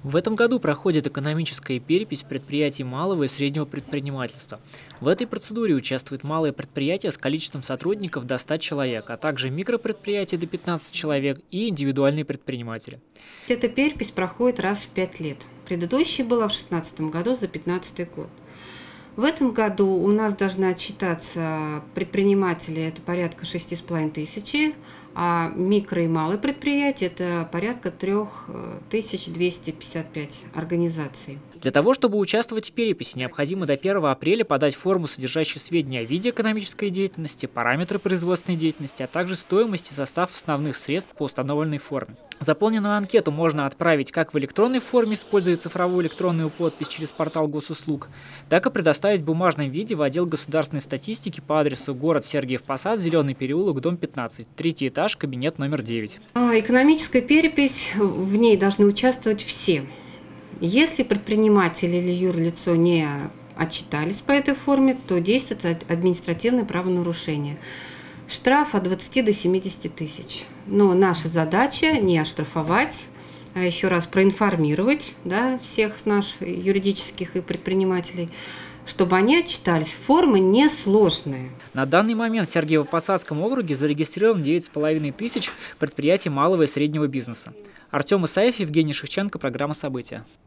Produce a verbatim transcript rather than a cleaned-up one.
В этом году проходит экономическая перепись предприятий малого и среднего предпринимательства. В этой процедуре участвуют малые предприятия с количеством сотрудников до ста человек, а также микропредприятия до пятнадцати человек и индивидуальные предприниматели. Эта перепись проходит раз в пять лет. Предыдущая была в две тысячи шестнадцатом году за две тысячи пятнадцатый год. В этом году у нас должны отчитаться предприниматели, это порядка шести с половиной тысячи, а микро и малые предприятия это порядка трёх тысяч двухсот пятидесяти пяти организаций. Для того, чтобы участвовать в переписи, необходимо до первого апреля подать форму, содержащую сведения о виде экономической деятельности, параметры производственной деятельности, а также стоимость и состав основных средств по установленной форме. Заполненную анкету можно отправить как в электронной форме, используя цифровую электронную подпись через портал госуслуг, так и предоставить в бумажном виде в отдел государственной статистики по адресу город Сергиев Посад, Зеленый переулок, дом пятнадцать, третий этаж, кабинет номер девять. Экономическая перепись, в ней должны участвовать все. Если предприниматель или юрлицо не отчитались по этой форме, то действует административное правонарушение. Штраф от двадцати до семидесяти тысяч. Но наша задача не оштрафовать, а еще раз проинформировать, да, всех наших юридических и предпринимателей, чтобы они отчитались. Формы несложные. На данный момент в Сергиево-Посадском округе зарегистрировано девять с половиной тысяч предприятий малого и среднего бизнеса. Артем Исаев, Евгений Шевченко, программа «События».